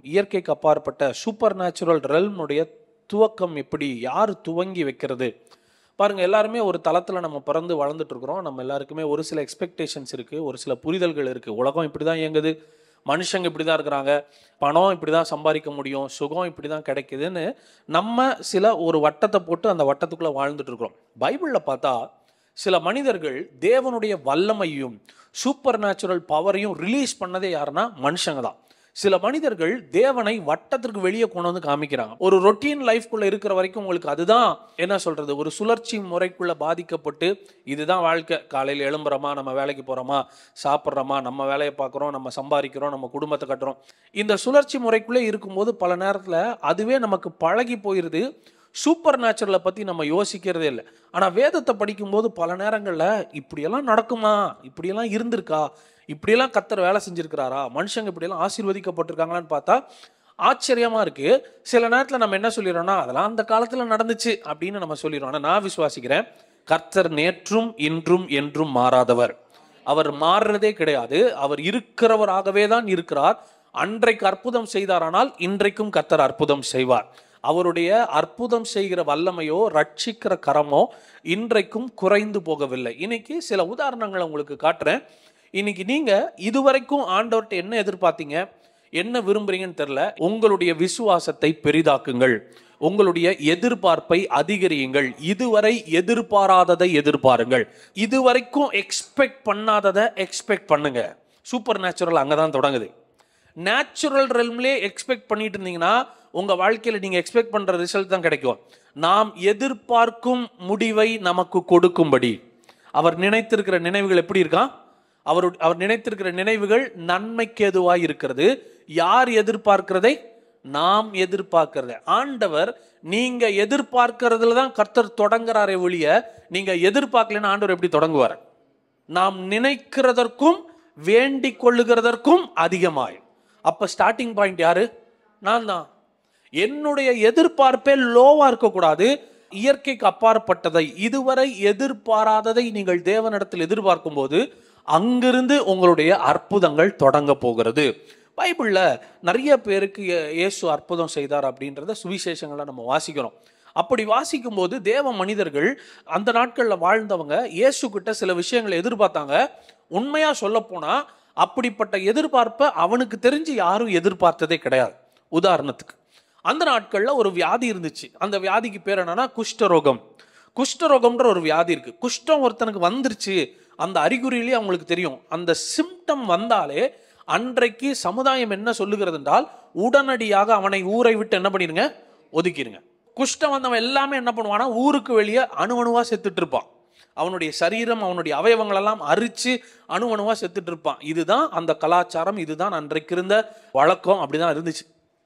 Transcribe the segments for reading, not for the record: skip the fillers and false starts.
இயற்கைக்கு அப்பாற்பட்ட super natural ரெல்முடைய துவக்கம் எப்படி, யார் துவங்கி வைக்கிறது? பாருங்கள், எல்லாருமே ஒரு தளத்தில் நம்ம பிறந்து வளர்ந்துட்டு இருக்கிறோம். நம்ம எல்லாருக்குமே ஒரு சில எக்ஸ்பெக்டேஷன்ஸ் இருக்குது, ஒரு சில புரிதல்கள் இருக்குது. உலகம் இப்படி தான் இயங்குது, மனுஷங்க இப்படி தான் இருக்கிறாங்க, பணம் இப்படி தான் சம்பாதிக்க முடியும், சுகம் இப்படி தான் கிடைக்குதுன்னு நம்ம சில ஒரு வட்டத்தை போட்டு அந்த வட்டத்துக்குள்ளே வாழ்ந்துட்டு இருக்கிறோம். பைபிளில் பார்த்தா சில மனிதர்கள் தேவனுடைய வல்லமையும் சூப்பர் நேச்சுரல் பவரையும் ரிலீஸ் பண்ணதே யாருன்னா மனுஷங்க தான். சில மனிதர்கள் தேவனை வட்டத்திற்கு வெளியே கொண்டு வந்து காமிக்கிறாங்க. ஒரு ரொட்டீன் லைஃப்குள்ள இருக்கிற வரைக்கும் உங்களுக்கு அதுதான் என்ன சொல்றது, ஒரு சுழற்சி முறைக்குள்ள பாதிக்கப்பட்டு இதுதான் வாழ்க்கை. காலையில் எழும்புறோமா, நம்ம வேலைக்கு போறோமா, சாப்பிட்றோமா, நம்ம வேலையை பார்க்குறோம், நம்ம சம்பாதிக்கிறோம், நம்ம குடும்பத்தை கட்டுறோம். இந்த சுழற்சி முறைக்குள்ளே இருக்கும்போது பல நேரத்தில் அதுவே நமக்கு பழகி போயிடுது. சூப்பர் நேச்சுரலை பற்றி நம்ம யோசிக்கிறதே இல்லை. ஆனால் வேதத்தை படிக்கும்போது பல நேரங்களில் இப்படியெல்லாம் நடக்குமா, இப்படியெல்லாம் இருந்திருக்கா, இப்படியெல்லாம் கர்த்தர் வேலை செஞ்சுருக்கிறாரா, மனுஷங்க இப்படியெல்லாம் ஆசீர்வதிக்கப்பட்டிருக்காங்களான்னு பார்த்தா ஆச்சரியமாக இருக்குது. சில நேரத்தில் நம்ம என்ன சொல்லிடுறோம்னா அதெல்லாம் அந்த காலத்தில் நடந்துச்சு அப்படின்னு நம்ம சொல்லிடுறோம். ஆனால் நான் விசுவாசிக்கிறேன், கர்த்தர் நேற்றும் இன்றும் என்றும் மாறாதவர். அவர் மாறுறதே கிடையாது. அவர் இருக்கிறவராகவே தான் இருக்கிறார். அன்றைக்கு அற்புதம் செய்தாரானால் இன்றைக்கும் கர்த்தர் அற்புதம் செய்வார். அவருடைய அற்புதம் செய்கிற வல்லமையோ ரட்சிக்கிற கரமோ இன்றைக்கும் குறைந்து போகவில்லை. இன்னைக்கு சில உதாரணங்களை உங்களுக்கு காட்டுறேன். இன்னைக்கு நீங்க இதுவரைக்கும் ஆண்டவர்கிட்ட என்ன எதிர்பார்த்தீங்க, என்ன விரும்புறீங்கன்னு தெரியல. உங்களுடைய விசுவாசத்தை பெரிதாக்குங்கள், உங்களுடைய எதிர்பார்ப்பை அதிகரியுங்கள். இதுவரை எதிர்பாராததை எதிர்பாருங்கள். இதுவரைக்கும் எக்ஸ்பெக்ட் பண்ணாததை எக்ஸ்பெக்ட் பண்ணுங்க. சூப்பர் நேச்சுரல் அங்கதான் தொடங்குது. நேச்சுரல் ரெல்ம்லே எக்ஸ்பெக்ட் பண்ணிட்டு இருந்தீங்கன்னா உங்க வாழ்க்கையில நீங்க எக்ஸ்பெக்ட் பண்ற ரிசல்ட் தான் கிடைக்கும். நாம் எதிர்பார்க்கும் முடிவை நமக்கு கொடுக்கும்படி அவர் நினைத்திருக்கிற நினைவுகள் எப்படி இருக்கான்? அவர் நினைத்திருக்கிற நினைவுகள் நன்மைக்கு ஏதுவாய் இருக்கிறது. யார் எதிர்பார்க்கிறதை? நாம் எதிர்பார்க்கிறத. ஆண்டவர் நீங்க எதிர்பார்க்கிறதுல தான் கர்த்தர் தொடங்குறாரே ஒழிய நீங்க எதிர்பார்க்கலன்னா ஆண்டவர் எப்படி தொடங்குவார்? நாம் நினைக்கிறதற்கும் வேண்டிக் கொள்ளுகிறதற்கும் அதிகமாய். அப்ப ஸ்டார்டிங் பாயிண்ட் யாரு? நான் தான். என்னுடைய எதிர்பார்ப்பே லோவா இருக்கக்கூடாது. இயற்கைக்கு அப்பாற்பட்டதை, இதுவரை எதிர்பாராததை நீங்கள் தேவனிடத்தில் எதிர்பார்க்கும் போது அங்கிருந்து உங்களுடைய அற்புதங்கள் தொடங்க போகிறது. பைபிள்ல நிறைய பேருக்கு இயேசு அற்புதம் செய்தார் அப்படின்றத சுவிசேஷங்களை நம்ம வாசிக்கிறோம். அப்படி வாசிக்கும் போது தேவ மனிதர்கள் அந்த நாட்களில் வாழ்ந்தவங்க இயேசு கிட்ட சில விஷயங்களை எதிர்பார்த்தாங்க. உண்மையா சொல்ல போனா அப்படிப்பட்ட எதிர்பார்ப்பை அவனுக்கு தெரிஞ்சு யாரும் எதிர்பார்த்ததே கிடையாது. உதாரணத்துக்கு அந்த நாட்களில் ஒரு வியாதி இருந்துச்சு. அந்த வியாதிக்கு பேர் என்னன்னா குஷ்டரோகம். குஷ்டரோகம்ன்ற ஒரு வியாதி இருக்கு. குஷ்டம் ஒருத்தனுக்கு வந்துருச்சு, அந்த அறிகுறியிலேயே அவங்களுக்கு தெரியும். அந்த சிம்டம் வந்தாலே அன்றைக்கு சமுதாயம் என்ன சொல்லுகிறது என்றால் உடனடியாக அவனை ஊரை விட்டு என்ன பண்ணிருங்க, ஒதுக்கிடுங்க. குஷ்டம் வந்தவன் எல்லாமே என்ன பண்ணுவானா ஊருக்கு வெளியே அணுவணுவா செத்துட்டு இருப்பான். அவனுடைய சரீரம், அவனுடைய அவயவங்கள் எல்லாம் அரிச்சு அணுவணுவா செத்துட்டு இருப்பான். இதுதான் அந்த கலாச்சாரம், இதுதான் அன்றைக்கு இருந்த வழக்கம், அப்படிதான் இருந்துச்சு.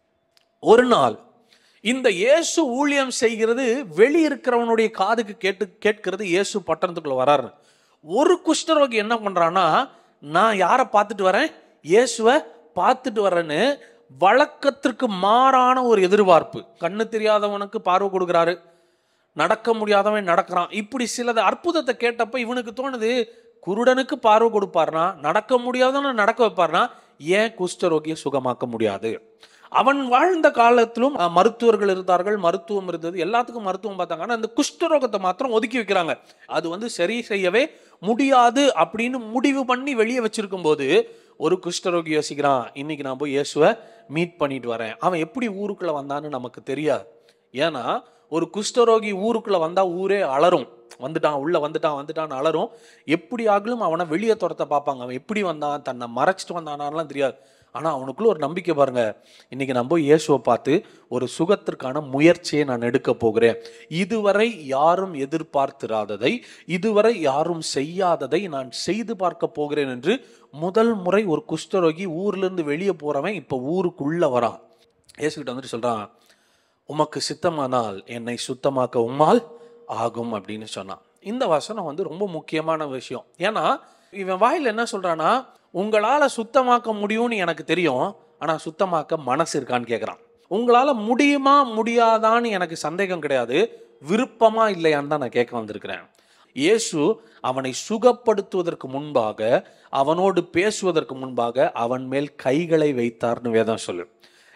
ஒரு நாள் இந்த இயேசு ஊழியம் செய்கிறது வெளியிருக்கிறவனுடைய காதுக்கு கேட்கிறது. இயேசு பட்டணத்துக்குள்ள வராரு. ஒரு குஷ்டரோகி என்ன பண்றான்னா, நான் யாரை பார்த்துட்டு வரேன், இயேசுவை பார்த்துட்டு வரேன்னு வழக்கத்திற்கு மாறான ஒரு எதிர்பார்ப்பு. கண்ணு தெரியாதவனுக்கு பார்வை கொடுக்குறாரு, நடக்க முடியாதவன் நடக்கிறான். இப்படி சிலது அற்புதத்தை கேட்டப்ப இவனுக்கு தோணுது, குருடனுக்கு பார்வை கொடுப்பார்னா, நடக்க முடியாதவன நடக்க வைப்பார்னா, ஏன் குஷ்டரோகியை சுகமாக்க முடியாது? அவன் வாழ்ந்த காலத்திலும் மருத்துவர்கள் இருந்தார்கள், மருத்துவம் இருந்தது, எல்லாத்துக்கும் மருத்துவம் பார்த்தாங்க. ஆனால் அந்த குஷ்டரோகத்தை மாத்திரம் ஒதுக்கி வைக்கிறாங்க. அது சரி செய்யவே முடியாது அப்படின்னு முடிவு பண்ணி வெளியே வச்சிருக்கும் போது ஒரு குஷ்டரோகி யோசிக்கிறான், இன்னைக்கு நான் போய் இயேசுவை மீட் பண்ணிட்டு வரேன். அவன் எப்படி ஊருக்குள்ள வந்தான்னு நமக்கு தெரியாது. ஏன்னா ஒரு குஷ்டரோகி ஊருக்குள்ள வந்தா ஊரே அலறும், வந்துட்டான் உள்ள வந்துட்டான்னு அலறும். எப்படி ஆகலும் அவனை வெளியே துரத்த பார்ப்பாங்க. அவன் எப்படி வந்தான், தன்னை மறைச்சிட்டு வந்தானான்லாம் தெரியாது. ஆனால் அவனுக்குள்ள ஒரு நம்பிக்கை பாருங்க, இன்னைக்கு நான் போய் இயேசுவை பார்த்து ஒரு சுகத்திற்கான முயற்சியை நான் எடுக்க போகிறேன். இதுவரை யாரும் எதிர்பார்த்திராததை, இதுவரை யாரும் செய்யாததை நான் செய்து பார்க்க போகிறேன் என்று முதல் முறை ஒரு குஷ்டரோகி ஊர்ல இருந்து வெளியே போறவன் இப்ப ஊருக்குள்ள வரான். இயேசுகிட்ட வந்துட்டு சொல்றான், உமக்கு சித்தமானால் என்னை சுத்தமாக்க உம்மால் ஆகும் அப்படின்னு சொன்னான். இந்த வசனம் ரொம்ப முக்கியமான விஷயம். ஏன்னா இவன் வாயில் என்ன சொல்றான்னா, உங்களால சுத்தமாக்க முடியும்னு எனக்கு தெரியும், ஆனா சுத்தமாக்க மனசு இருக்கான்னு கேட்கிறான். உங்களால முடியுமா முடியாதான்னு எனக்கு சந்தேகம் கிடையாது, விருப்பமா இல்லையான்னு தான் நான் கேட்க வந்திருக்கிறேன். இயேசு அவனை சுகப்படுத்துவதற்கு முன்பாக, அவனோடு பேசுவதற்கு முன்பாக அவன் மேல் கைகளை வைத்தார்னு வேதம் சொல்லு.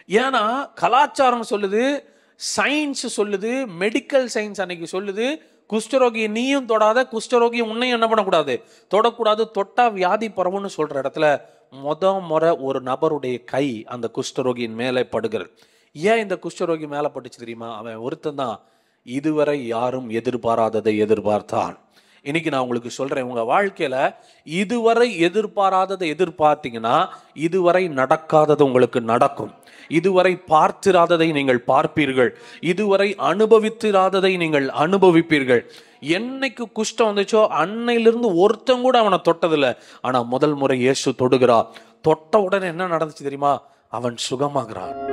ஏன்னா கலாச்சாரம் சொல்லுது, சயின்ஸ் சொல்லுது, மெடிக்கல் சயின்ஸ் அன்னைக்கு சொல்லுது, குஷ்டரோகியை நீயும் தொடாத, குஷ்டரோகியை உன்னையும் என்ன பண்ணக்கூடாது, தொடக்கூடாது, தொட்டா வியாதி பரவும்னு சொல்ற இடத்துல முறை ஒரு நபருடைய கை அந்த குஷ்டரோகியின் மேலே படுகிறது. ஏன் இந்த குஷ்டரோகி மேலே பட்டுச்சு தெரியுமா? அவன் ஒருத்தன் தான் இதுவரை யாரும் எதிர்பாராததை எதிர்பார்த்தான். இன்னைக்கு நான் உங்களுக்கு சொல்றேன், உங்க வாழ்க்கையில இதுவரை எதிர்பாராததை எதிர்பார்த்தீங்கன்னா இதுவரை நடக்காதது உங்களுக்கு நடக்கும். இதுவரை பார்த்திராததை நீங்கள் பார்ப்பீர்கள். இதுவரை அனுபவித்திராததை நீங்கள் அனுபவிப்பீர்கள். என்னைக்கு குஷ்டம் வந்துச்சோ அன்னையிலிருந்து ஒருத்தன் கூட அவனை தொட்டதில்லை. ஆனா முதல் முறை இயேசு தொடுகிறா. தொட்ட உடனே என்ன நடந்துச்சு தெரியுமா? அவன் சுகமாகிறான்.